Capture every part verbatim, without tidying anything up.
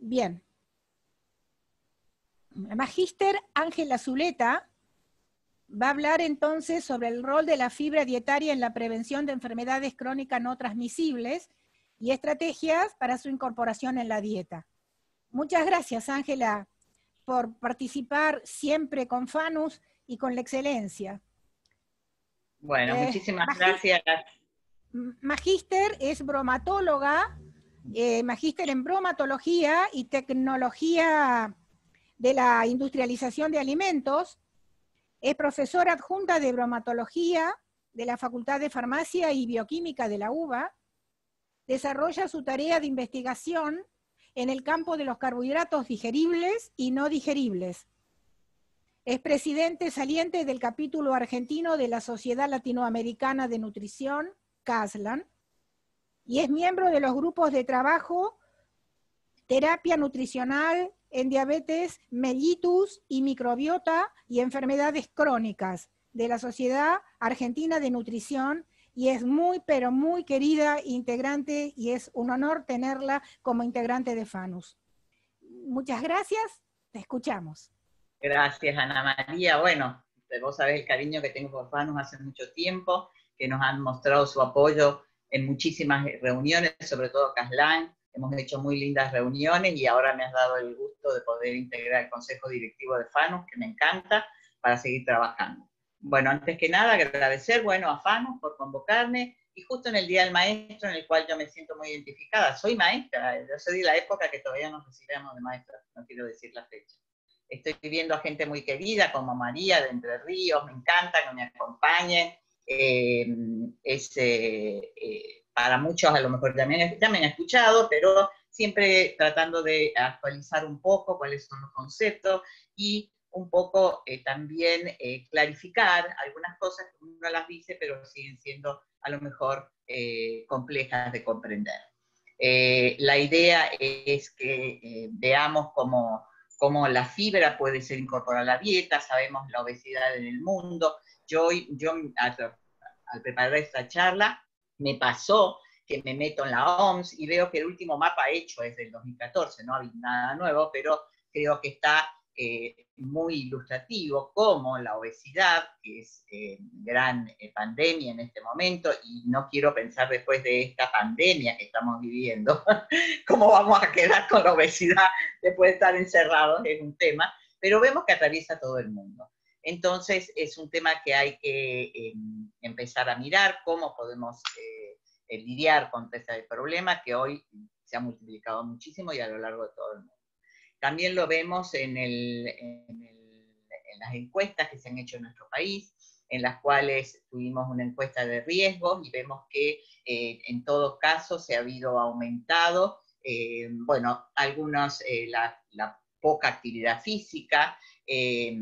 Bien. Magíster Ángela Zuleta va a hablar entonces sobre el rol de la fibra dietaria en la prevención de enfermedades crónicas no transmisibles y estrategias para su incorporación en la dieta. Muchas gracias, Ángela, por participar siempre con FANUS y con la excelencia. Bueno, eh, muchísimas magíster, gracias. Magíster es bromatóloga, eh, magíster en bromatología y tecnología de la industrialización de alimentos. Es profesora adjunta de bromatología de la Facultad de Farmacia y Bioquímica de la UBA. Desarrolla su tarea de investigación en el campo de los carbohidratos digeribles y no digeribles. Es presidente saliente del capítulo argentino de la Sociedad Latinoamericana de Nutrición, CASLAN, y es miembro de los grupos de trabajo Terapia Nutricional en Diabetes mellitus y Microbiota y Enfermedades Crónicas de la Sociedad Argentina de Nutrición, y es muy, pero muy querida integrante, y es un honor tenerla como integrante de FANUS. Muchas gracias, te escuchamos. Gracias, Ana María. Bueno, vos sabés el cariño que tengo por FANUS hace mucho tiempo, que nos han mostrado su apoyo en muchísimas reuniones, sobre todo CASLAN. Hemos hecho muy lindas reuniones y ahora me has dado el gusto de poder integrar el Consejo Directivo de FANUS, que me encanta, para seguir trabajando. Bueno, antes que nada, agradecer, bueno, a FANUS por convocarme, y justo en el Día del Maestro, en el cual yo me siento muy identificada. Soy maestra, yo soy de la época que todavía nos recibíamos de maestra, no quiero decir la fecha. Estoy viendo a gente muy querida, como María de Entre Ríos, me encanta que me acompañen. Eh, es, eh, eh, para muchos a lo mejor ya me, ya me han escuchado, pero siempre tratando de actualizar un poco cuáles son los conceptos y un poco eh, también eh, clarificar algunas cosas que uno las dice, pero siguen siendo a lo mejor eh, complejas de comprender. Eh, la idea es que eh, veamos cómo, cómo la fibra puede ser incorporada a la dieta, sabemos la obesidad en el mundo. Yo, yo al, al preparar esta charla me pasó que me meto en la O M S y veo que el último mapa hecho es del dos mil catorce, no había nada nuevo, pero creo que está eh, muy ilustrativo cómo la obesidad, que es eh, gran eh, pandemia en este momento, y no quiero pensar después de esta pandemia que estamos viviendo, cómo vamos a quedar con la obesidad después de estar encerrados, es un tema, pero vemos que atraviesa todo el mundo. Entonces es un tema que hay que eh, empezar a mirar cómo podemos eh, eh, lidiar con este problema que hoy se ha multiplicado muchísimo y a lo largo de todo el mundo. También lo vemos en, el, en, el, en las encuestas que se han hecho en nuestro país, en las cuales tuvimos una encuesta de riesgos y vemos que eh, en todos casos se ha habido aumentado, eh, bueno, algunos, eh, la, la poca actividad física. Eh,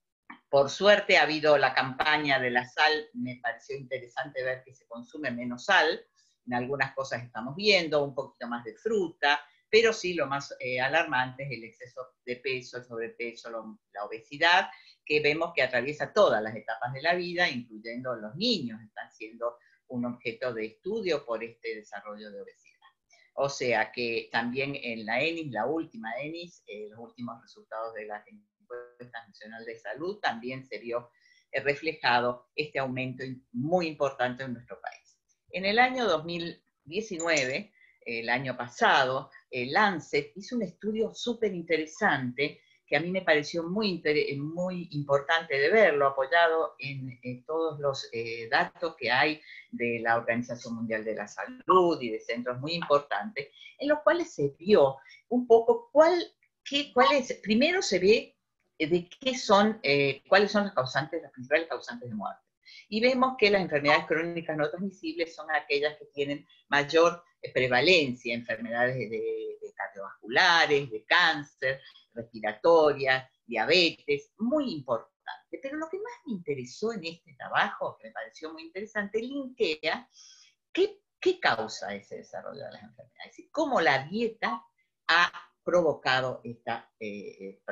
por suerte ha habido la campaña de la sal, me pareció interesante ver que se consume menos sal, en algunas cosas estamos viendo, un poquito más de fruta, pero sí lo más eh, alarmante es el exceso de peso, el sobrepeso, lo, la obesidad, que vemos que atraviesa todas las etapas de la vida, incluyendo los niños, están siendo un objeto de estudio por este desarrollo de obesidad. O sea que también en la ENIS, la última ENIS, eh, los últimos resultados de la Encuesta Nacional de Salud, también se vio eh, reflejado este aumento muy importante en nuestro país. En el año dos mil diecinueve, el año pasado, el Lancet hizo un estudio súper interesante que a mí me pareció muy, muy importante de verlo, apoyado en, en todos los eh, datos que hay de la Organización Mundial de la Salud y de centros muy importantes, en los cuales se vio un poco cuál, qué, cuál es, primero se ve de qué son, eh, cuáles son las causantes, las principales causantes de muerte. Y vemos que las enfermedades crónicas no transmisibles son aquellas que tienen mayor prevalencia, enfermedades de, de cardiovasculares, de cáncer, respiratorias, diabetes, muy importante. Pero lo que más me interesó en este trabajo, que me pareció muy interesante, linkea qué, qué causa ese desarrollo de las enfermedades y cómo la dieta ha provocado este eh, problema.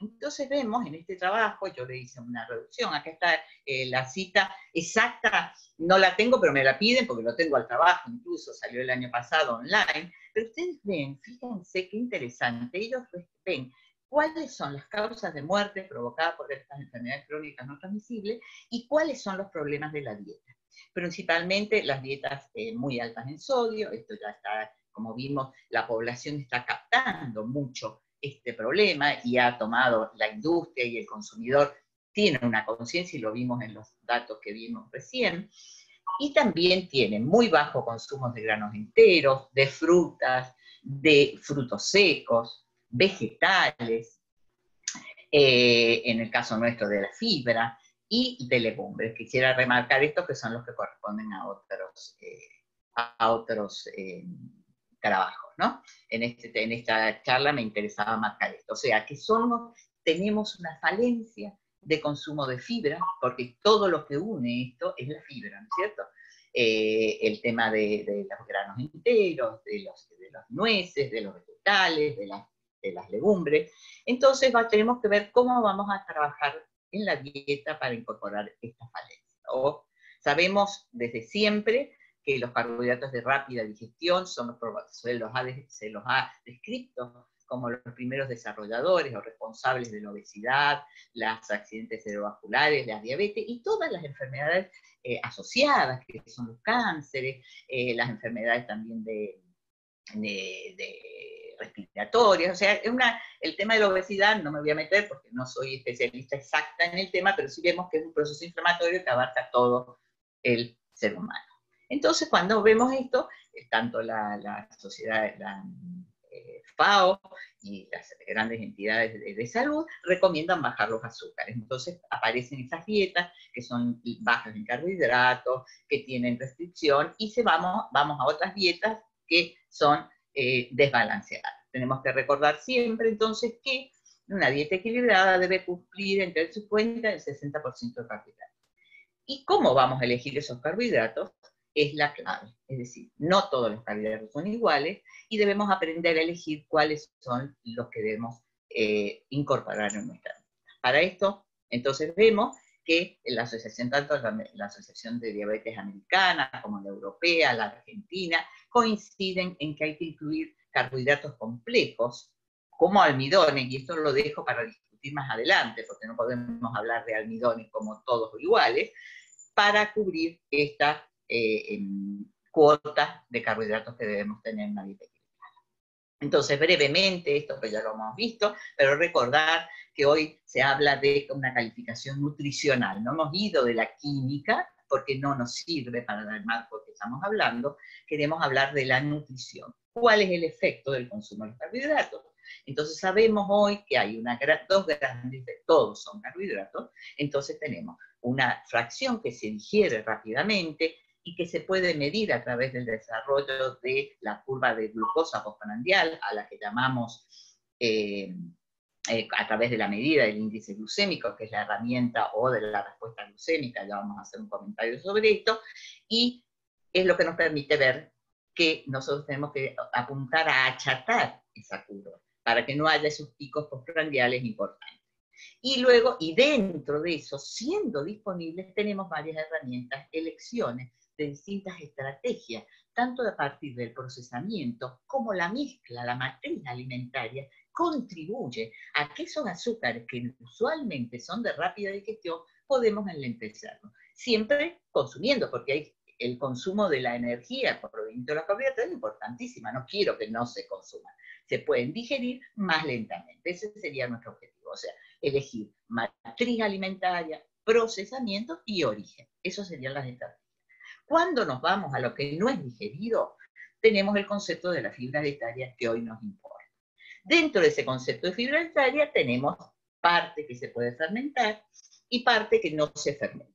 Entonces vemos en este trabajo, yo le hice una reducción, acá está eh, la cita exacta, no la tengo, pero me la piden porque lo tengo al trabajo, incluso salió el año pasado online, pero ustedes ven, fíjense qué interesante, ellos ven cuáles son las causas de muerte provocadas por estas enfermedades crónicas no transmisibles y cuáles son los problemas de la dieta. Principalmente las dietas eh, muy altas en sodio, esto ya está, como vimos, la población está captando mucho este problema y ha tomado la industria y el consumidor tienen una conciencia y lo vimos en los datos que vimos recién, y también tienen muy bajo consumo de granos enteros, de frutas, de frutos secos, vegetales, eh, en el caso nuestro de la fibra, y de legumbres. Quisiera remarcar estos que son los que corresponden a otros, eh, a otros eh, trabajos, ¿no? En, este, en esta charla me interesaba marcar esto. O sea, que somos, tenemos una falencia de consumo de fibra, porque todo lo que une esto es la fibra, ¿no es cierto? Eh, el tema de, de los granos enteros, de los, de los nueces, de los vegetales, de las, de las legumbres. Entonces va, tenemos que ver cómo vamos a trabajar en la dieta para incorporar esta falencia. O sabemos desde siempre que los carbohidratos de rápida digestión son los, se los ha, se los ha descrito como los primeros desarrolladores o responsables de la obesidad, los accidentes cerebrovasculares, la diabetes y todas las enfermedades eh, asociadas, que son los cánceres, eh, las enfermedades también de, de, de respiratorias. O sea, es una, el tema de la obesidad no me voy a meter porque no soy especialista exacta en el tema, pero sí vemos que es un proceso inflamatorio que abarca todo el ser humano. Entonces, cuando vemos esto, tanto la, la sociedad, la eh, FAO y las grandes entidades de, de salud recomiendan bajar los azúcares. Entonces, aparecen esas dietas que son bajas en carbohidratos, que tienen restricción, y se vamos, vamos a otras dietas que son eh, desbalanceadas. Tenemos que recordar siempre, entonces, que una dieta equilibrada debe cumplir entre el cincuenta y el sesenta por ciento de carbohidratos. ¿Y cómo vamos a elegir esos carbohidratos? Es la clave. Es decir, no todos los carbohidratos son iguales y debemos aprender a elegir cuáles son los que debemos eh, incorporar en nuestra dieta. Para esto, entonces vemos que la asociación, tanto la, la Asociación de Diabetes Americana como la Europea, la Argentina, coinciden en que hay que incluir carbohidratos complejos como almidones, y esto lo dejo para discutir más adelante, porque no podemos hablar de almidones como todos iguales, para cubrir esta eh, cuota de carbohidratos que debemos tener en la dieta equilibrada. Entonces, brevemente, esto pues ya lo hemos visto, pero recordar que hoy se habla de una calificación nutricional. No hemos ido de la química, porque no nos sirve para el marco que estamos hablando, queremos hablar de la nutrición. ¿Cuál es el efecto del consumo de los carbohidratos? Entonces sabemos hoy que hay una, dos grandes, todos son carbohidratos, entonces tenemos una fracción que se digiere rápidamente y que se puede medir a través del desarrollo de la curva de glucosa postprandial, a la que llamamos eh, eh, a través de la medida del índice glucémico, que es la herramienta, o de la respuesta glucémica, ya vamos a hacer un comentario sobre esto, y es lo que nos permite ver que nosotros tenemos que apuntar a achatar esa curva, para que no haya esos picos postprandiales importantes. Y luego, y dentro de eso, siendo disponibles, tenemos varias herramientas, elecciones de distintas estrategias, tanto a partir del procesamiento como la mezcla, la matriz alimentaria, contribuye a que esos azúcares que usualmente son de rápida digestión, podemos enlentecerlos. Siempre consumiendo, porque hay el consumo de la energía proveniente de los carbohidratos es importantísima, no quiero que no se consuman. Se pueden digerir más lentamente, ese sería nuestro objetivo, o sea, elegir matriz alimentaria, procesamiento y origen. Esas serían las estrategias. Cuando nos vamos a lo que no es digerido, tenemos el concepto de la fibra dietaria que hoy nos importa. Dentro de ese concepto de fibra dietaria tenemos parte que se puede fermentar y parte que no se fermenta.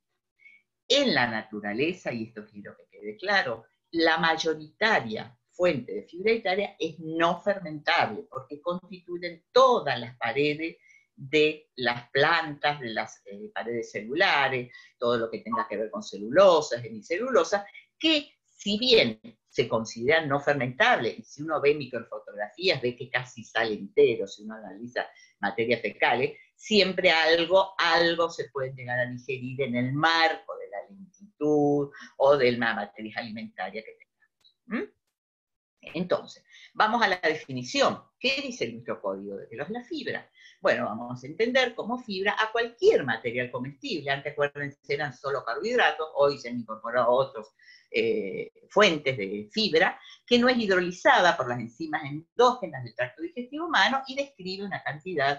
En la naturaleza, y esto quiero que quede claro, la mayoritaria fuente de fibra dietaria es no fermentable, porque constituyen todas las paredes de las plantas, de las eh, paredes celulares, todo lo que tenga que ver con celulosas, hemicelulosas, que si bien se consideran no fermentables, y si uno ve microfotografías, ve que casi sale entero, si uno analiza materias fecales, siempre algo, algo se puede llegar a digerir en el marco de la lentitud o de la matriz alimentaria que tengamos. ¿Mm? Entonces, vamos a la definición. ¿Qué dice nuestro código de los la fibra? Bueno, vamos a entender como fibra a cualquier material comestible. Antes, acuérdense, eran solo carbohidratos, hoy se han incorporado otras eh, fuentes de fibra, que no es hidrolizada por las enzimas endógenas del tracto digestivo humano y describe una cantidad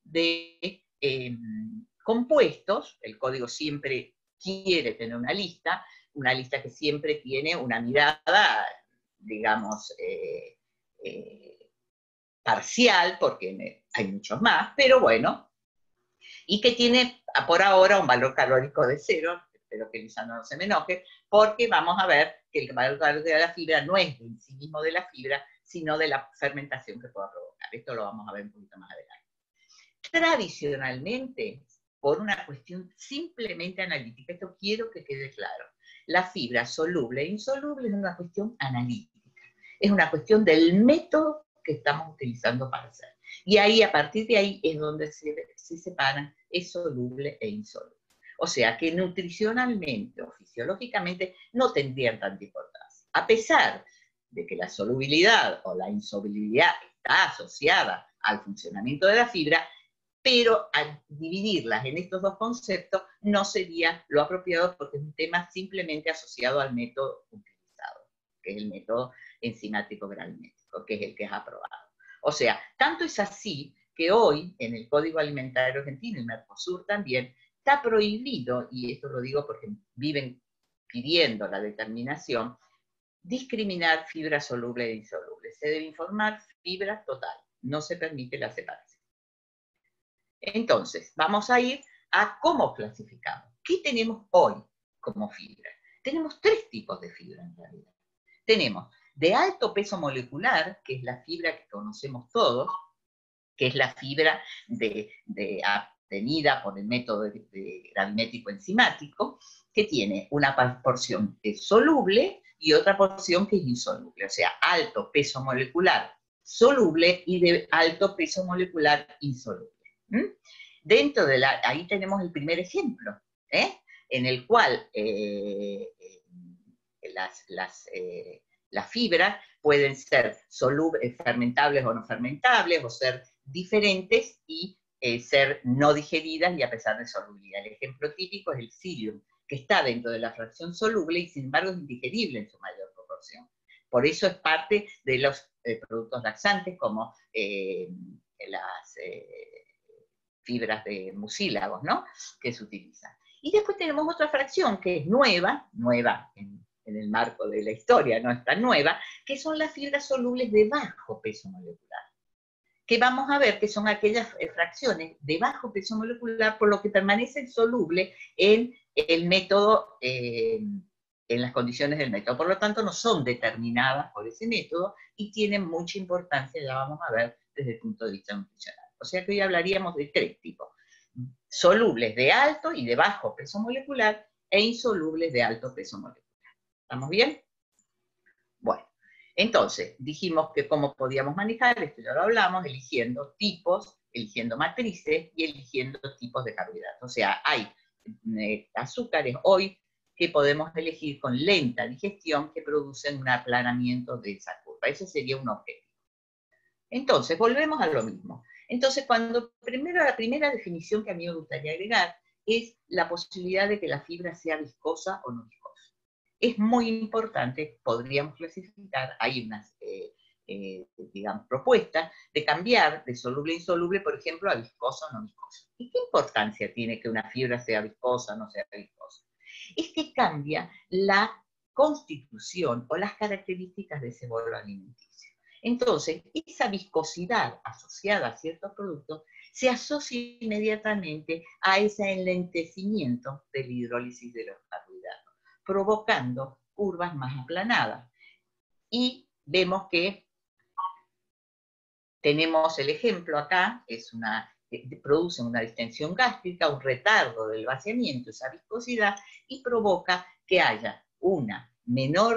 de eh, compuestos. El código siempre quiere tener una lista, una lista que siempre tiene una mirada, digamos, eh, eh, parcial, porque hay muchos más, pero bueno, y que tiene por ahora un valor calórico de cero. Espero que Lisa no se me enoje, porque vamos a ver que el valor calórico de la fibra no es en sí mismo de la fibra, sino de la fermentación que pueda provocar. Esto lo vamos a ver un poquito más adelante. Tradicionalmente, por una cuestión simplemente analítica, esto quiero que quede claro, la fibra soluble e insoluble es una cuestión analítica, es una cuestión del método que estamos utilizando para hacer. Y ahí, a partir de ahí, es donde se, se separan, es soluble e insoluble. O sea, que nutricionalmente o fisiológicamente no tendrían tanta importancia. A pesar de que la solubilidad o la insolubilidad está asociada al funcionamiento de la fibra, pero al dividirlas en estos dos conceptos no sería lo apropiado, porque es un tema simplemente asociado al método utilizado, que es el método enzimático granulético, que es el que es aprobado. O sea, tanto es así que hoy en el Código Alimentario Argentino y Mercosur también está prohibido, y esto lo digo porque viven pidiendo la determinación, discriminar fibra soluble e insoluble. Se debe informar fibra total, no se permite la separación. Entonces, vamos a ir a cómo clasificamos. ¿Qué tenemos hoy como fibra? Tenemos tres tipos de fibra en realidad. Tenemos de alto peso molecular, que es la fibra que conocemos todos, que es la fibra de, de, obtenida por el método de, de gravimétrico enzimático, que tiene una porción que es soluble y otra porción que es insoluble, o sea, alto peso molecular soluble y de alto peso molecular insoluble. ¿Mm? Dentro de la, ahí tenemos el primer ejemplo, ¿eh? En el cual eh, las, las, eh, las fibras pueden ser solubles, fermentables o no fermentables, o ser diferentes y eh, ser no digeridas y a pesar de solubilidad. El ejemplo típico es el psyllium, que está dentro de la fracción soluble y sin embargo es indigerible en su mayor proporción. Por eso es parte de los eh, productos laxantes como eh, las eh, fibras de mucílagos, ¿no?, que se utilizan. Y después tenemos otra fracción que es nueva, nueva en, en el marco de la historia, no es tan nueva, que son las fibras solubles de bajo peso molecular, que vamos a ver que son aquellas fracciones de bajo peso molecular, por lo que permanecen solubles en el método, eh, en las condiciones del método. Por lo tanto, no son determinadas por ese método y tienen mucha importancia, ya vamos a ver desde el punto de vista nutricional. O sea que hoy hablaríamos de tres tipos: solubles de alto y de bajo peso molecular e insolubles de alto peso molecular. ¿Estamos bien? Bueno, entonces dijimos que cómo podíamos manejar, esto ya lo hablamos, eligiendo tipos, eligiendo matrices y eligiendo tipos de carbohidratos. O sea, hay eh, azúcares hoy que podemos elegir con lenta digestión que producen un aplanamiento de esa curva. Ese sería un objetivo. Entonces, volvemos a lo mismo. Entonces, cuando primero la primera definición que a mí me gustaría agregar es la posibilidad de que la fibra sea viscosa o no viscosa. Es muy importante, podríamos clasificar, hay unas, eh, eh, digamos, propuestas de cambiar de soluble a insoluble, por ejemplo, a viscosa o no viscosa. ¿Y qué importancia tiene que una fibra sea viscosa o no sea viscosa? Es que cambia la constitución o las características de ese bolo alimenticio. Entonces, esa viscosidad asociada a ciertos productos se asocia inmediatamente a ese enlentecimiento de la hidrólisis de los carbohidratos, provocando curvas más aplanadas. Y vemos que tenemos el ejemplo acá, es una, produce una distensión gástrica, un retardo del vaciamiento, esa viscosidad, y provoca que haya una menor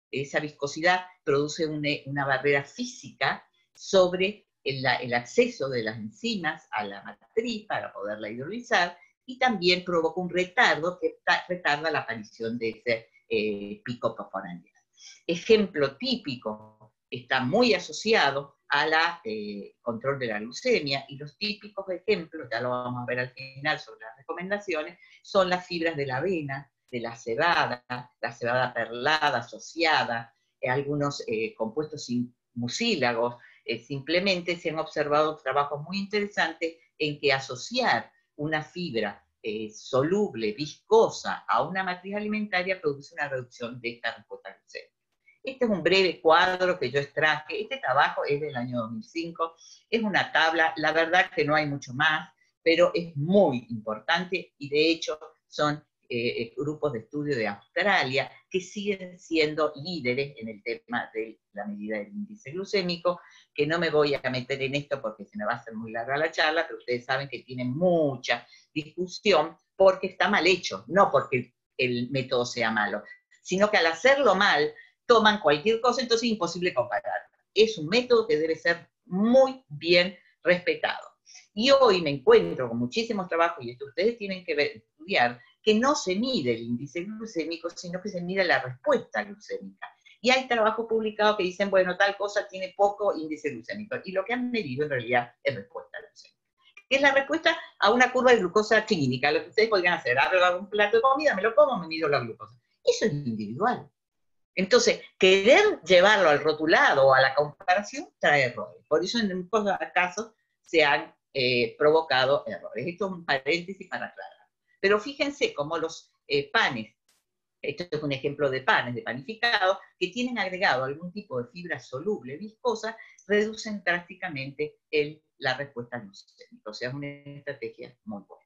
esa viscosidad produce una, una barrera física sobre el, el acceso de las enzimas a la matriz para poderla hidrolizar, y también provoca un retardo que retarda la aparición de ese eh, pico postprandial. Ejemplo típico, está muy asociado a la eh, control de la glucemia, y los típicos ejemplos, ya lo vamos a ver al final sobre las recomendaciones, son las fibras de la avena, de la cebada, la cebada perlada asociada, eh, algunos eh, compuestos mucílagos. Eh, simplemente se han observado trabajos muy interesantes en que asociar una fibra eh, soluble, viscosa, a una matriz alimentaria produce una reducción de esta respuesta glucémica. Este es un breve cuadro que yo extraje. Este trabajo es del año dos mil cinco, es una tabla, la verdad que no hay mucho más, pero es muy importante, y de hecho son eh, grupos de estudio de Australia que siguen siendo líderes en el tema de la medida del índice glucémico, que no me voy a meter en esto porque se me va a hacer muy larga la charla, pero ustedes saben que tienen mucha discusión porque está mal hecho, no porque el método sea malo, sino que al hacerlo mal, toman cualquier cosa, entonces es imposible comparar. Es un método que debe ser muy bien respetado. Y hoy me encuentro con muchísimos trabajos, y esto ustedes tienen que ver, estudiar, que no se mide el índice glucémico, sino que se mide la respuesta glucémica. Y hay trabajos publicados que dicen, bueno, tal cosa tiene poco índice glucémico, y lo que han medido en realidad es respuesta glucémica, que es la respuesta a una curva de glucosa clínica. Lo que ustedes podrían hacer, abro un plato de comida, me lo como, me mido la glucosa. Eso es individual. Entonces, querer llevarlo al rotulado o a la comparación trae errores. Por eso en muchos casos se han eh, provocado errores. Esto es un paréntesis para aclarar. Pero fíjense cómo los eh, panes, esto es un ejemplo de panes, de panificados, que tienen agregado algún tipo de fibra soluble, viscosa, reducen drásticamente el, la respuesta glucémica. O sea, es una estrategia muy buena.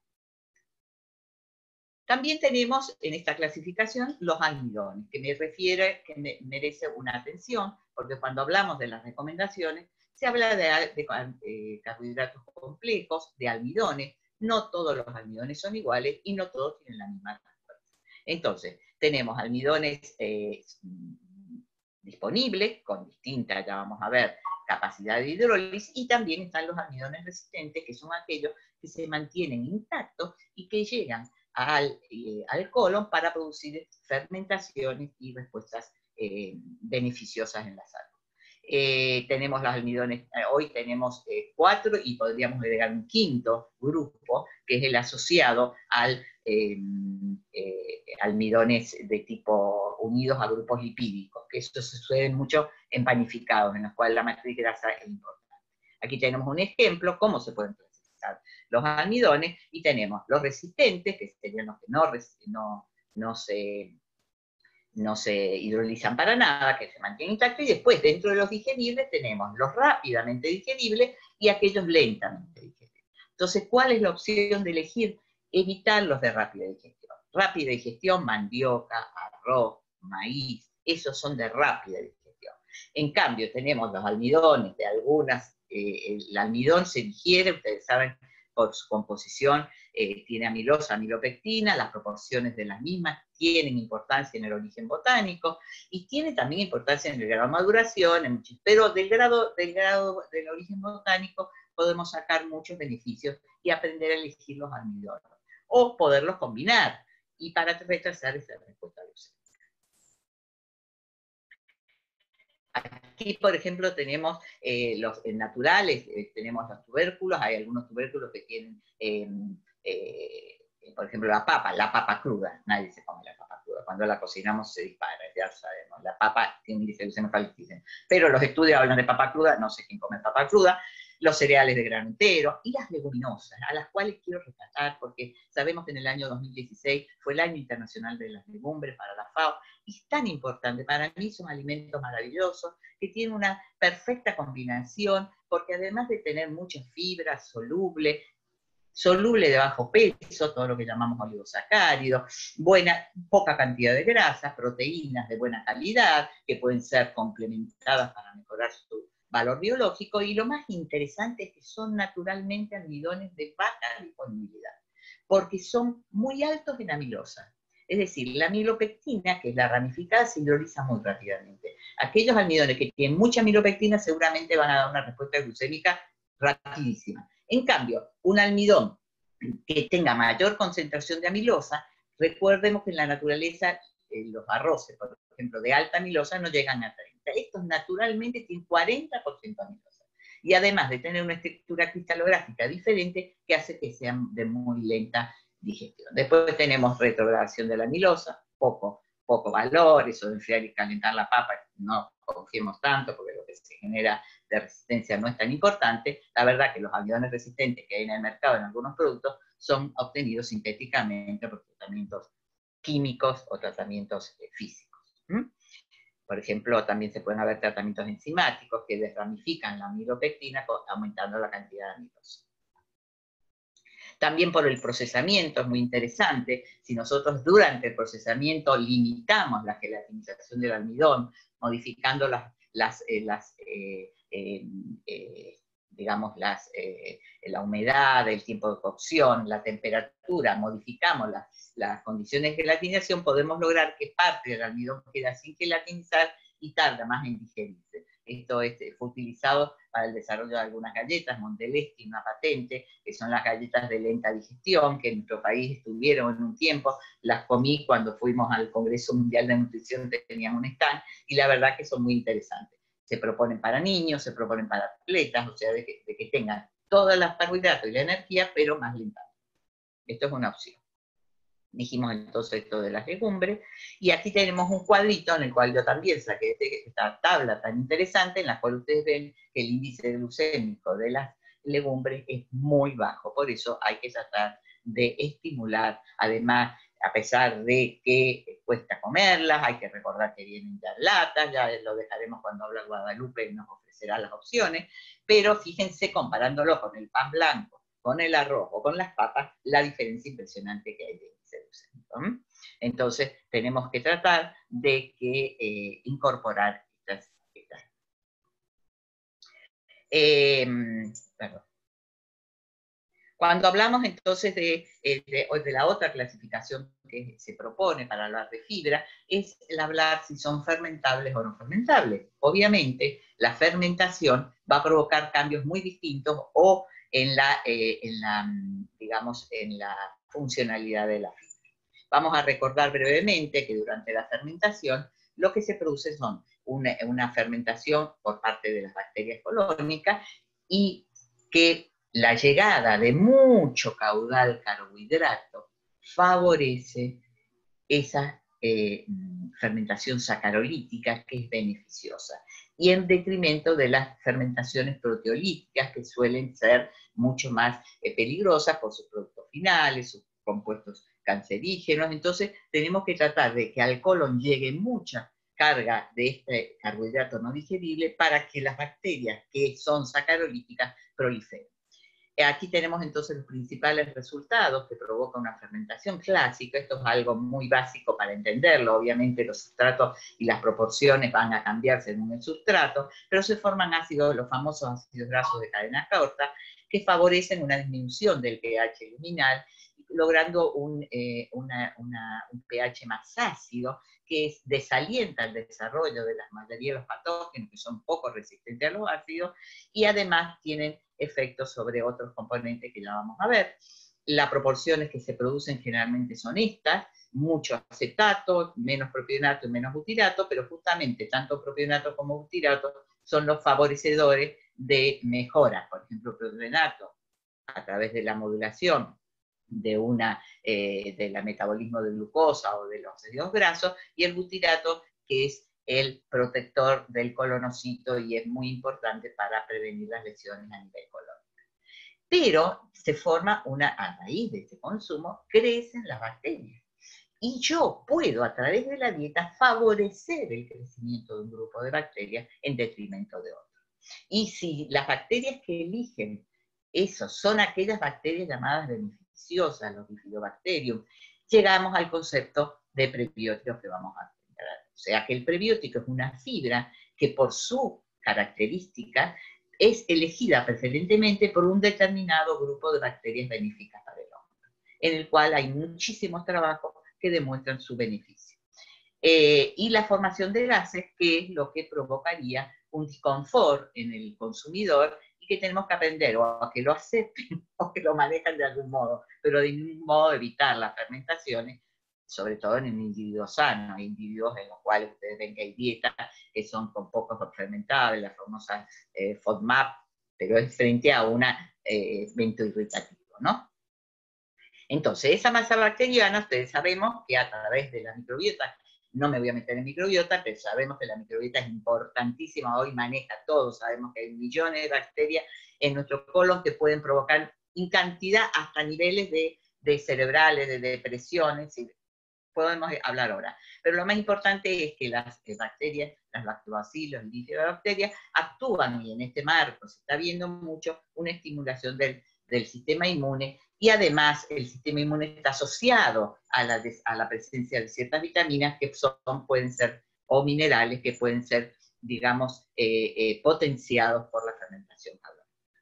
También tenemos en esta clasificación los almidones, que me refiere, que me, merece una atención, porque cuando hablamos de las recomendaciones, se habla de, de, de carbohidratos complejos, de almidones. No todos los almidones son iguales y no todos tienen la misma respuesta. Entonces, tenemos almidones eh, disponibles, con distinta, ya vamos a ver, capacidad de hidrólisis, y también están los almidones resistentes, que son aquellos que se mantienen intactos y que llegan Al, eh, al colon para producir fermentaciones y respuestas eh, beneficiosas en la salud. Eh, tenemos los almidones, eh, hoy tenemos eh, cuatro, y podríamos agregar un quinto grupo, que es el asociado al eh, eh, almidones de tipo unidos a grupos lipídicos, que eso se sucede mucho en panificados, en los cuales la matriz grasa es importante. Aquí tenemos un ejemplo, cómo se pueden los almidones, y tenemos los resistentes, que serían los que no, no, no, se, no se hidrolizan para nada, que se mantienen intactos, y después dentro de los digeribles tenemos los rápidamente digeribles y aquellos lentamente digeribles. Entonces, ¿cuál es la opción de elegir? Evitar los de rápida digestión. Rápida digestión, mandioca, arroz, maíz, esos son de rápida digestión. En cambio, tenemos los almidones de algunas, eh, el almidón se digiere, ustedes saben, por su composición, eh, tiene amilosa, amilopectina, las proporciones de las mismas tienen importancia en el origen botánico, y tiene también importancia en el grado de maduración, en muchos, pero del grado, del grado del origen botánico podemos sacar muchos beneficios y aprender a elegir los almidones, o poderlos combinar, y para retrasar esa respuesta glucémica. Aquí, por ejemplo, tenemos eh, los eh, naturales, eh, tenemos los tubérculos, hay algunos tubérculos que tienen, eh, eh, por ejemplo, la papa, la papa cruda, nadie se come la papa cruda, cuando la cocinamos se dispara, ya sabemos, la papa tiene índice glucémico altísimo, pero los estudios hablan de papa cruda, no sé quién come papa cruda, los cereales de grano entero, y las leguminosas, a las cuales quiero rescatar, porque sabemos que en el año dos mil dieciséis fue el año internacional de las legumbres para la FAO, y es tan importante, para mí son alimentos maravillosos, que tienen una perfecta combinación, porque además de tener mucha fibra soluble, soluble de bajo peso, todo lo que llamamos oligosacáridos, buena, poca cantidad de grasas, proteínas de buena calidad, que pueden ser complementadas para mejorar su valor biológico, y lo más interesante es que son naturalmente almidones de baja disponibilidad, porque son muy altos en amilosa. Es decir, la amilopectina, que es la ramificada, se hidroliza muy rápidamente. Aquellos almidones que tienen mucha amilopectina seguramente van a dar una respuesta glucémica rapidísima. En cambio, un almidón que tenga mayor concentración de amilosa, recuerdemos que en la naturaleza eh, los arroces, por ejemplo, de alta amilosa no llegan a treinta. Estos naturalmente tienen cuarenta por ciento amilosa. Y además de tener una estructura cristalográfica diferente, que hace que sean de muy lenta digestión. Después tenemos retrogradación de la amilosa, poco, poco valor, eso de enfriar y calentar la papa, no confiemos tanto, porque lo que se genera de resistencia no es tan importante. La verdad que los almidones resistentes que hay en el mercado en algunos productos son obtenidos sintéticamente por tratamientos químicos o tratamientos eh, físicos. ¿Mm? Por ejemplo, también se pueden haber tratamientos enzimáticos que desramifican la amilopectina aumentando la cantidad de amilosa. También por el procesamiento, es muy interesante, si nosotros durante el procesamiento limitamos la gelatinización del almidón, modificando las, las, eh, las eh, eh, eh, digamos, las, eh, la humedad, el tiempo de cocción, la temperatura, modificamos las, las condiciones de gelatinización, podemos lograr que parte del almidón queda sin gelatinizar y tarda más en digerirse. Esto este, fue utilizado para el desarrollo de algunas galletas, Mondelez tiene una patente, que son las galletas de lenta digestión, que en nuestro país estuvieron en un tiempo, las comí cuando fuimos al Congreso Mundial de Nutrición, tenían un stand, y la verdad que son muy interesantes. Se proponen para niños, se proponen para atletas, o sea, de que, de que tengan todos los carbohidratos y la energía, pero más lentamente. Esto es una opción. Dijimos entonces esto de las legumbres, y aquí tenemos un cuadrito en el cual yo también saqué esta tabla tan interesante, en la cual ustedes ven que el índice glucémico de las legumbres es muy bajo, por eso hay que tratar de estimular, además, a pesar de que cuesta comerlas, hay que recordar que vienen ya latas, ya lo dejaremos cuando habla Guadalupe, nos ofrecerá las opciones, pero fíjense comparándolo con el pan blanco, con el arroz o con las papas, la diferencia impresionante que hay de glucémico. Entonces, tenemos que tratar de que, eh, incorporar estas. estas. Eh, perdón. Cuando hablamos entonces de, de, de la otra clasificación que se propone para hablar de fibra, es el hablar si son fermentables o no fermentables. Obviamente, la fermentación va a provocar cambios muy distintos o en la, eh, en la digamos, en la funcionalidad de la fibra. Vamos a recordar brevemente que durante la fermentación lo que se produce son una, una fermentación por parte de las bacterias colónicas y que la llegada de mucho caudal carbohidrato favorece esa eh, fermentación sacarolítica que es beneficiosa y en detrimento de las fermentaciones proteolíticas que suelen ser mucho más eh, peligrosas por sus productos finales, sus compuestos cancerígenos. Entonces tenemos que tratar de que al colon llegue mucha carga de este carbohidrato no digerible para que las bacterias que son sacarolíticas proliferen. Aquí tenemos entonces los principales resultados que provoca una fermentación clásica. Esto es algo muy básico para entenderlo. Obviamente los sustratos y las proporciones van a cambiar según el sustrato, pero se forman ácidos, los famosos ácidos grasos de cadena corta, que favorecen una disminución del pH luminal, logrando un, eh, una, una, un pH más ácido, que es, desalienta el desarrollo de la mayoría de los patógenos, que son poco resistentes a los ácidos, y además tienen efectos sobre otros componentes que ya vamos a ver. Las proporciones que se producen generalmente son estas, mucho acetato, menos propionato y menos butirato, pero justamente tanto propionato como butirato son los favorecedores de mejoras. Por ejemplo, propionato, a través de la modulación de una, eh, del metabolismo de glucosa o de los ácidos grasos, y el butirato, que es el protector del colonocito y es muy importante para prevenir las lesiones a nivel colónico. Pero se forma una, a raíz de este consumo, crecen las bacterias. Y yo puedo, a través de la dieta, favorecer el crecimiento de un grupo de bacterias en detrimento de otro. Y si las bacterias que eligen eso son aquellas bacterias llamadas beneficiosas, los bifidobacterium, llegamos al concepto de prebióticos que vamos a tener. O sea que el prebiótico es una fibra que por su característica es elegida preferentemente por un determinado grupo de bacterias benéficas para el hombre, en el cual hay muchísimos trabajos que demuestran su beneficio. Eh, y la formación de gases, que es lo que provocaría un disconfort en el consumidor y que tenemos que aprender o a que lo acepten o que lo manejan de algún modo, pero de ningún modo evitar las fermentaciones, sobre todo en un individuo sano. Hay individuos en los cuales ustedes ven que hay dietas que son con pocos fermentables, la famosa eh, FODMAP, pero es frente a un eh, evento irritativo, ¿no? Entonces, esa masa bacteriana, ustedes sabemos que a través de la microbiota, no me voy a meter en microbiota, pero sabemos que la microbiota es importantísima, hoy maneja todo, sabemos que hay millones de bacterias en nuestro colon que pueden provocar en cantidad hasta niveles de, de cerebrales, de depresiones, y podemos hablar ahora. Pero lo más importante es que las bacterias, las lactobacilos, el bifidobacterias, actúan, y en este marco se está viendo mucho una estimulación del, del sistema inmune, y además el sistema inmune está asociado a la, a la presencia de ciertas vitaminas que son, pueden ser, o minerales que pueden ser, digamos, eh, eh, potenciados por la fermentación calórica.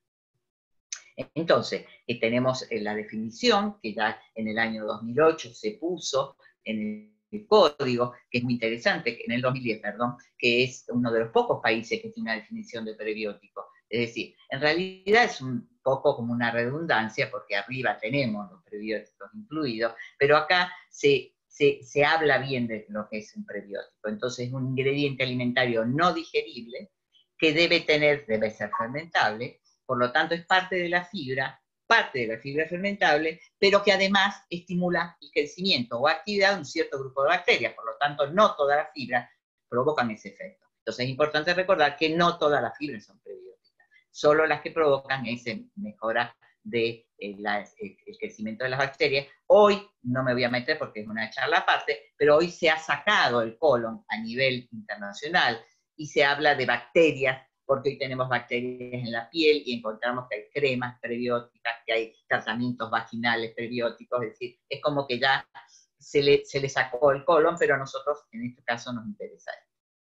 Entonces, eh, tenemos eh, la definición que ya en el año dos mil ocho se puso en el código, que es muy interesante, que en el dos mil diez, perdón, que es uno de los pocos países que tiene una definición de prebiótico. Es decir, en realidad es un poco como una redundancia, porque arriba tenemos los prebióticos incluidos, pero acá se, se, se habla bien de lo que es un prebiótico. Entonces es un ingrediente alimentario no digerible, que debe tener, debe ser fermentable, por lo tanto es parte de la fibra, parte de la fibra fermentable, pero que además estimula el crecimiento o actividad de un cierto grupo de bacterias, por lo tanto no todas las fibras provocan ese efecto. Entonces es importante recordar que no todas las fibras son prebióticas, solo las que provocan esa mejora de eh, la, el, el crecimiento de las bacterias. Hoy no me voy a meter porque es una charla aparte, pero hoy se ha sacado el colon a nivel internacional y se habla de bacterias, porque hoy tenemos bacterias en la piel y encontramos que hay cremas prebióticas, que hay tratamientos vaginales prebióticos, es decir, es como que ya se le, se le sacó el colon, pero a nosotros en este caso nos interesa.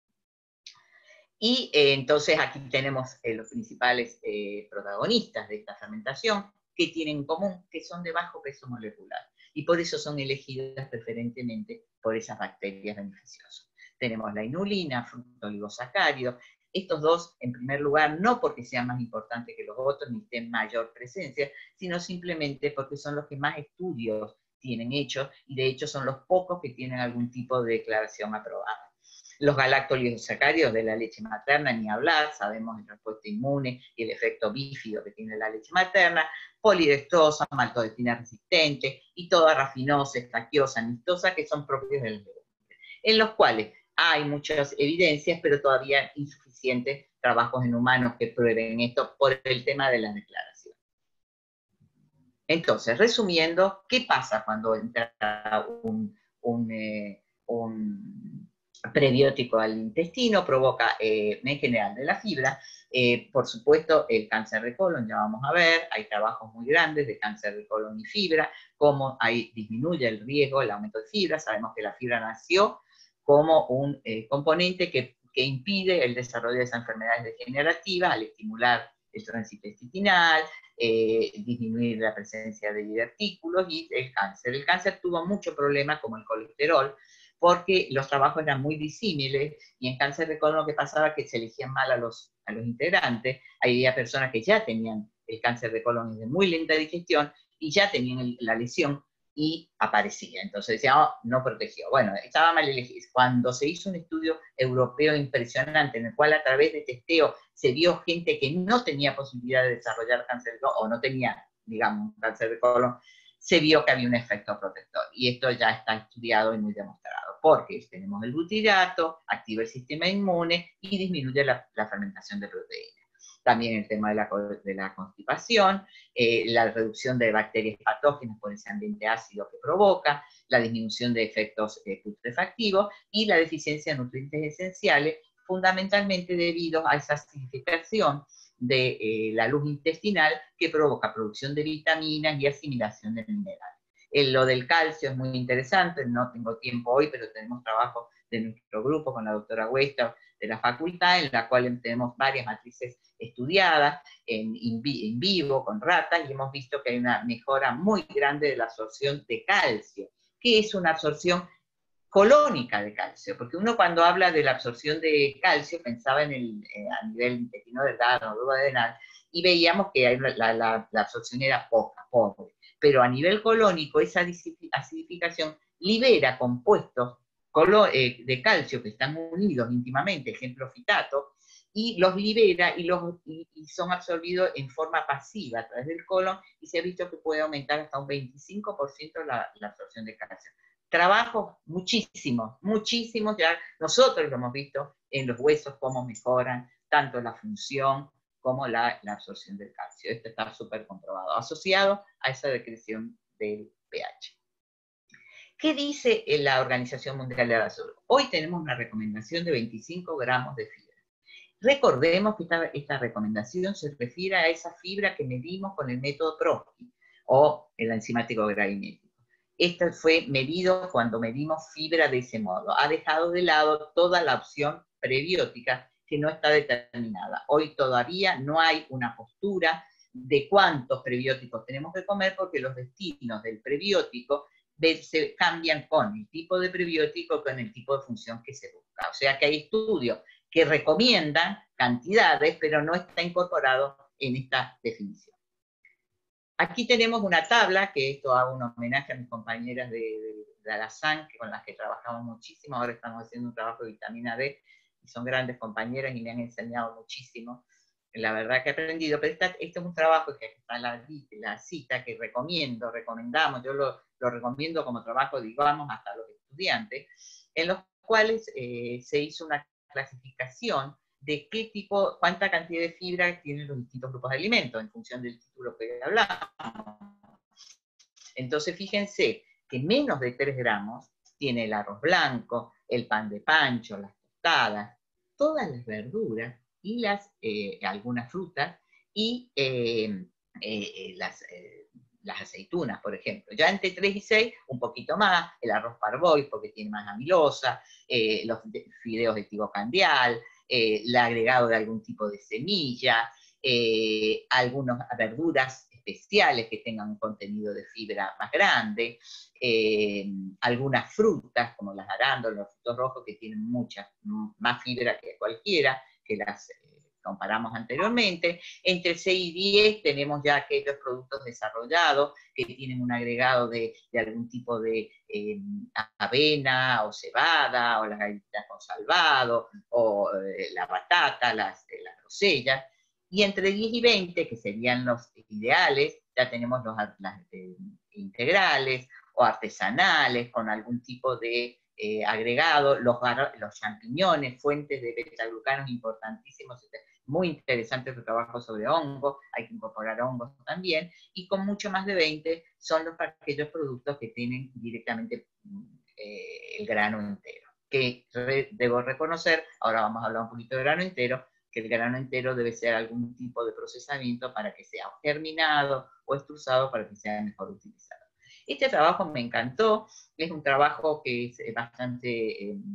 Y eh, entonces aquí tenemos eh, los principales eh, protagonistas de esta fermentación, que tienen en común que son de bajo peso molecular, y por eso son elegidas preferentemente por esas bacterias beneficiosas. Tenemos la inulina, fructooligosacáridos. Estos dos, en primer lugar, no porque sean más importantes que los otros, ni estén mayor presencia, sino simplemente porque son los que más estudios tienen hechos, y de hecho son los pocos que tienen algún tipo de declaración aprobada. Los galactoligosacáridos de la leche materna, ni hablar, sabemos el respuesta inmune y el efecto bífido que tiene la leche materna, polidextrosa, maltodextrina resistente, y toda rafinosa, estaquiosa, amistosa, que son propios del legumbres, en los cuales hay muchas evidencias, pero todavía insuficientes trabajos en humanos que prueben esto por el tema de las declaraciones. Entonces, resumiendo, ¿qué pasa cuando entra un, un, eh, un prebiótico al intestino? Provoca, eh, en general, de la fibra, eh, por supuesto, el cáncer de colon, ya vamos a ver, hay trabajos muy grandes de cáncer de colon y fibra, cómo ahí disminuye el riesgo, el aumento de fibra. Sabemos que la fibra nació como un eh, componente que, que impide el desarrollo de esas enfermedades degenerativas al estimular el tránsito intestinal, eh, disminuir la presencia de divertículos y el cáncer. El cáncer tuvo muchos problemas como el colesterol, porque los trabajos eran muy disímiles, y en cáncer de colon lo que pasaba es que se elegían mal a los, a los integrantes. Había personas que ya tenían el cáncer de colon de muy lenta digestión y ya tenían el, la lesión, y aparecía. Entonces decía, oh, no protegió. Bueno, estaba mal elegido. Cuando se hizo un estudio europeo impresionante, en el cual a través de testeo se vio gente que no tenía posibilidad de desarrollar cáncer de colon, o no tenía, digamos, cáncer de colon, se vio que había un efecto protector. Y esto ya está estudiado y muy demostrado, porque tenemos el butirato, activa el sistema inmune y disminuye la, la fermentación de proteínas. También el tema de la, de la constipación, eh, la reducción de bacterias patógenas por ese ambiente ácido que provoca, la disminución de efectos eh, putrefactivos y la deficiencia de nutrientes esenciales, fundamentalmente debido a esa acidificación de eh, la luz intestinal que provoca producción de vitaminas y asimilación de minerales. Eh, lo del calcio es muy interesante, no tengo tiempo hoy, pero tenemos trabajo de nuestro grupo con la doctora Huesta de la facultad, en la cual tenemos varias matrices estudiadas en, in vivo con ratas, y hemos visto que hay una mejora muy grande de la absorción de calcio que es una absorción colónica de calcio, porque uno cuando habla de la absorción de calcio pensaba en el, eh, a nivel intestino delgado, duodenal, y veíamos que la, la, la absorción era poca, pobre, pero a nivel colónico esa acidificación libera compuestos eh, de calcio que están unidos íntimamente, ejemplo fitato, y los libera y, los, y, y son absorbidos en forma pasiva a través del colon, y se ha visto que puede aumentar hasta un veinticinco por ciento la, la absorción de calcio. Trabajos muchísimos, muchísimos, ya nosotros lo hemos visto en los huesos, cómo mejoran tanto la función como la, la absorción del calcio. Esto está súper comprobado, asociado a esa decreción del pH. ¿Qué dice la Organización Mundial de la Salud? Hoy tenemos una recomendación de veinticinco gramos de fibra. Recordemos que esta, esta recomendación se refiere a esa fibra que medimos con el método Prosky o el enzimático gravimétrico. Esto fue medido cuando medimos fibra de ese modo. Ha dejado de lado toda la opción prebiótica que no está determinada. Hoy todavía no hay una postura de cuántos prebióticos tenemos que comer porque los destinos del prebiótico se cambian con el tipo de prebiótico, con el tipo de función que se busca. O sea que hay estudios que recomiendan cantidades, pero no está incorporado en esta definición. Aquí tenemos una tabla, que esto hago un homenaje a mis compañeras de, de, de Alazán, con las que trabajamos muchísimo, ahora estamos haciendo un trabajo de vitamina D, y son grandes compañeras y me han enseñado muchísimo, la verdad que he aprendido, pero esta, este es un trabajo que está en la, la cita, que recomiendo, recomendamos, yo lo, lo recomiendo como trabajo, digamos, hasta los estudiantes, en los cuales eh, se hizo una clasificación de qué tipo, cuánta cantidad de fibra tienen los distintos grupos de alimentos, en función del título que hablamos. Entonces, fíjense que menos de tres gramos tiene el arroz blanco, el pan de pancho, las tostadas, todas las verduras y las, eh, algunas frutas y eh, eh, las, eh, las aceitunas, por ejemplo. Ya entre tres y seis, un poquito más, el arroz parboil porque tiene más amilosa, eh, los fideos de tipo candial, eh, el agregado de algún tipo de semilla, eh, algunas verduras especiales que tengan un contenido de fibra más grande, eh, algunas frutas como las arándanos, los frutos rojos que tienen mucha más fibra que cualquiera, que las eh, comparamos anteriormente. Entre seis y diez tenemos ya aquellos productos desarrollados que tienen un agregado de, de algún tipo de eh, avena o cebada, o las galletitas con salvado, o eh, la batata, las, eh, las grosellas. Y entre diez y veinte, que serían los ideales, ya tenemos los, las eh, integrales o artesanales con algún tipo de eh, agregado, los, los champiñones, fuentes de betaglucanos importantísimos, muy interesante tu trabajo sobre hongos, hay que incorporar hongos también, y con mucho más de veinte son los aquellos productos que tienen directamente eh, el grano entero, que re, debo reconocer, ahora vamos a hablar un poquito de grano entero, que el grano entero debe ser algún tipo de procesamiento para que sea germinado o extrusado para que sea mejor utilizado. Este trabajo me encantó, es un trabajo que es bastante, eh,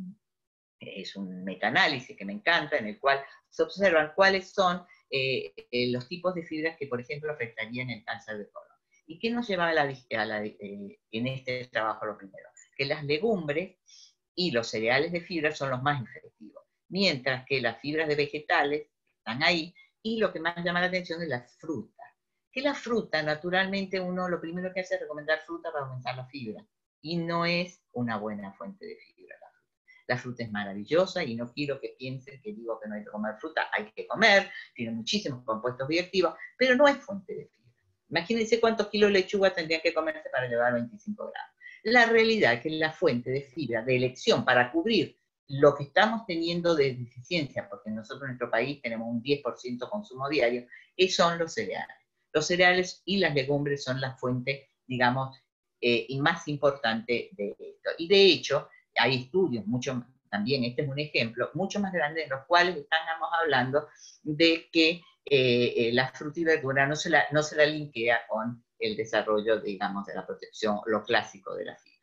es un metaanálisis que me encanta, en el cual se observan cuáles son eh, eh, los tipos de fibras que, por ejemplo, afectarían el cáncer de colon. ¿Y qué nos lleva a la, a la, eh, en este trabajo lo primero? Que las legumbres y los cereales de fibra son los más efectivos, mientras que las fibras de vegetales están ahí, y lo que más llama la atención es la fruta. Que la fruta, naturalmente, uno lo primero que hace es recomendar fruta para aumentar la fibra, y no es una buena fuente de fibra la fruta. La fruta es maravillosa, y no quiero que piensen que digo que no hay que comer fruta, hay que comer, tiene muchísimos compuestos bioactivos, pero no es fuente de fibra. Imagínense cuántos kilos de lechuga tendrían que comerse para llevar veinticinco gramos. La realidad es que la fuente de fibra de elección para cubrir lo que estamos teniendo de deficiencia, porque nosotros en nuestro país tenemos un diez por ciento consumo diario, son los cereales. Los cereales y las legumbres son la fuente, digamos, eh, más importante de esto. Y de hecho, hay estudios, mucho, también este es un ejemplo, mucho más grandes, en los cuales estamos hablando de que eh, eh, la fruta y verdura no se la, no se la linkea con el desarrollo, digamos, de la protección, lo clásico de la fibra.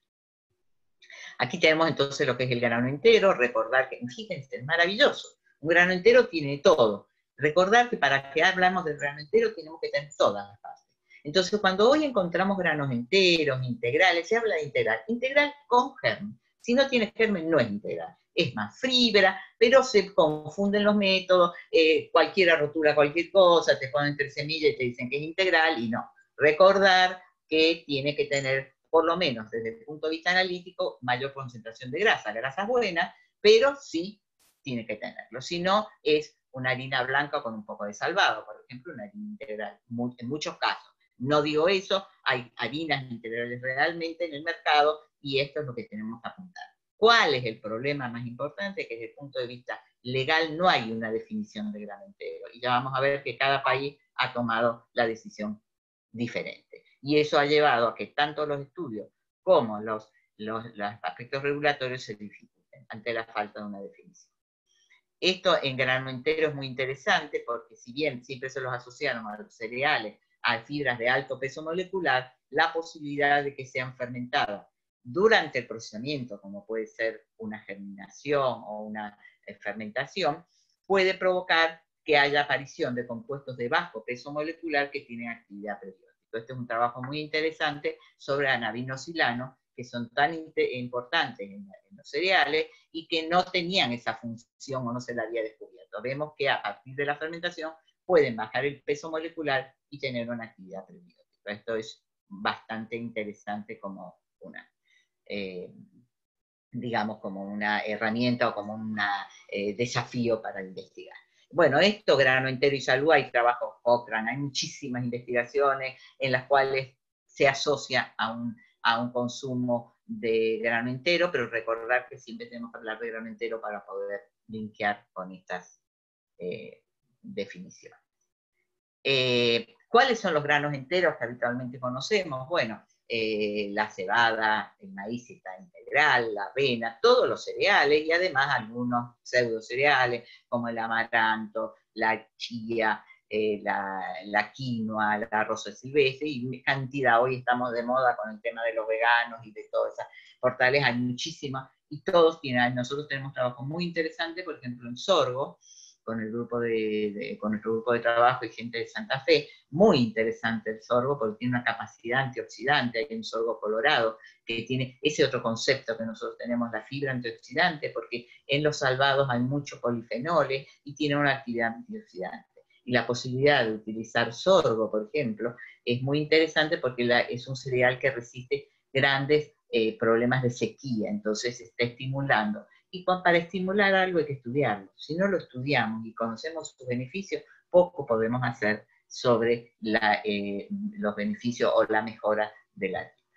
Aquí tenemos entonces lo que es el grano entero, recordar que, fíjense, es maravilloso, un grano entero tiene todo. Recordar que para que hablamos del grano entero tenemos que tener todas las partes. Entonces, cuando hoy encontramos granos enteros, integrales, se habla de integral. Integral con germen. Si no tiene germen, no es integral. Es más fibra, pero se confunden los métodos, eh, cualquiera rotula cualquier cosa, te ponen tres semillas y te dicen que es integral, y no. Recordar que tiene que tener, por lo menos desde el punto de vista analítico, mayor concentración de grasa. Grasa buena, pero sí tiene que tenerlo. Si no, es una harina blanca con un poco de salvado, por ejemplo, una harina integral, en muchos casos. No digo eso, hay harinas integrales realmente en el mercado, y esto es lo que tenemos que apuntar. ¿Cuál es el problema más importante? Que desde el punto de vista legal no hay una definición de grano entero, y ya vamos a ver que cada país ha tomado la decisión diferente. Y eso ha llevado a que tanto los estudios como los, los, los aspectos regulatorios se dificulten ante la falta de una definición. Esto en grano entero es muy interesante porque, si bien siempre se los asociaron a los cereales, a fibras de alto peso molecular, la posibilidad de que sean fermentadas durante el procesamiento, como puede ser una germinación o una fermentación, puede provocar que haya aparición de compuestos de bajo peso molecular que tienen actividad prebiótica. Este es un trabajo muy interesante sobre anabinosilano, que son tan importantes en, en los cereales y que no tenían esa función o no se la había descubierto. Vemos que a partir de la fermentación pueden bajar el peso molecular y tener una actividad prebiótica. Esto es bastante interesante como una, eh, digamos, como una herramienta o como un eh, desafío para investigar. Bueno, esto, grano entero y salud, hay trabajos Cochrane, hay muchísimas investigaciones en las cuales se asocia a un, a un consumo de grano entero, pero recordar que siempre tenemos que hablar de grano entero para poder linkear con estas eh, definiciones. Eh, ¿Cuáles son los granos enteros que habitualmente conocemos? Bueno, eh, la cebada, el maíz está integral, la avena, todos los cereales, y además algunos pseudo cereales como el amaranto, la chía, eh, la, la quinoa, la arroz silvestre, y cantidad. Hoy estamos de moda con el tema de los veganos y de todas esas portales, hay muchísimas, y todos tienen. Nosotros tenemos trabajo muy interesante, por ejemplo, en sorgo, con el grupo de, de, con nuestro grupo de trabajo y gente de Santa Fe, muy interesante el sorgo porque tiene una capacidad antioxidante. Hay un sorgo colorado que tiene ese otro concepto que nosotros tenemos, la fibra antioxidante, porque en los salvados hay muchos polifenoles y tiene una actividad antioxidante. Y la posibilidad de utilizar sorgo, por ejemplo, es muy interesante porque la, es un cereal que resiste grandes eh, problemas de sequía, entonces está estimulando. Y para estimular algo hay que estudiarlo. Si no lo estudiamos y conocemos sus beneficios, poco podemos hacer sobre la, eh, los beneficios o la mejora de la vida.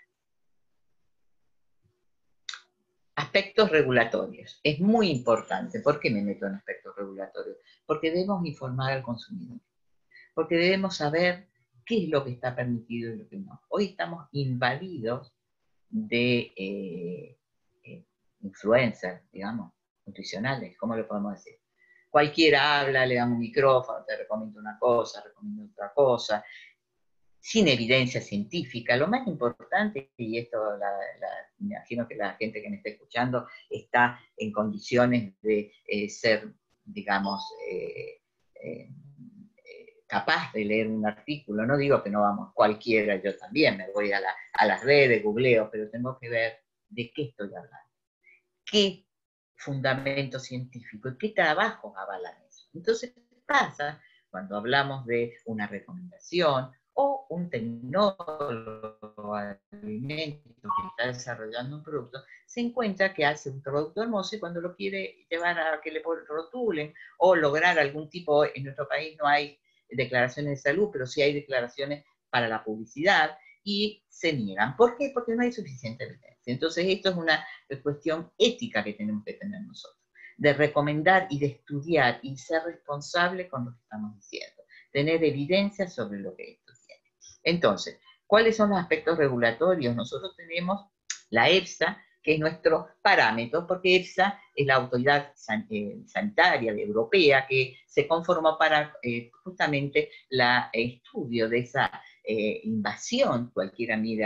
Aspectos regulatorios. Es muy importante. ¿Por qué me meto en aspectos regulatorios? Porque debemos informar al consumidor. Porque debemos saber qué es lo que está permitido y lo que no. Hoy estamos invadidos de eh, eh, influencers, digamos, nutricionales, ¿cómo lo podemos decir? Cualquiera habla, le dan un micrófono, te recomienda una cosa, recomienda otra cosa, sin evidencia científica. Lo más importante, y esto la, la, me imagino que la gente que me está escuchando está en condiciones de eh, ser, digamos, eh, eh, capaz de leer un artículo, no digo que no vamos, cualquiera, yo también me voy a, la, a las redes, googleo, pero tengo que ver de qué estoy hablando, qué fundamento científico y qué trabajos avalan eso. Entonces, ¿qué pasa cuando hablamos de una recomendación o un tecnólogo alimentos que está desarrollando un producto, se encuentra que hace un producto hermoso y cuando lo quiere llevar a que le rotulen o lograr algún tipo, en nuestro país no hay declaraciones de salud, pero sí hay declaraciones para la publicidad, y se niegan. ¿Por qué? Porque no hay suficiente evidencia. Entonces, esto es una cuestión ética que tenemos que tener nosotros, de recomendar y de estudiar y ser responsable con lo que estamos diciendo, tener evidencia sobre lo que esto tiene. Entonces, ¿cuáles son los aspectos regulatorios? Nosotros tenemos la EFSA, que es nuestro parámetro, porque EFSA es la autoridad san, eh, sanitaria europea que se conformó para eh, justamente el estudio de esa eh, invasión. Cualquiera mira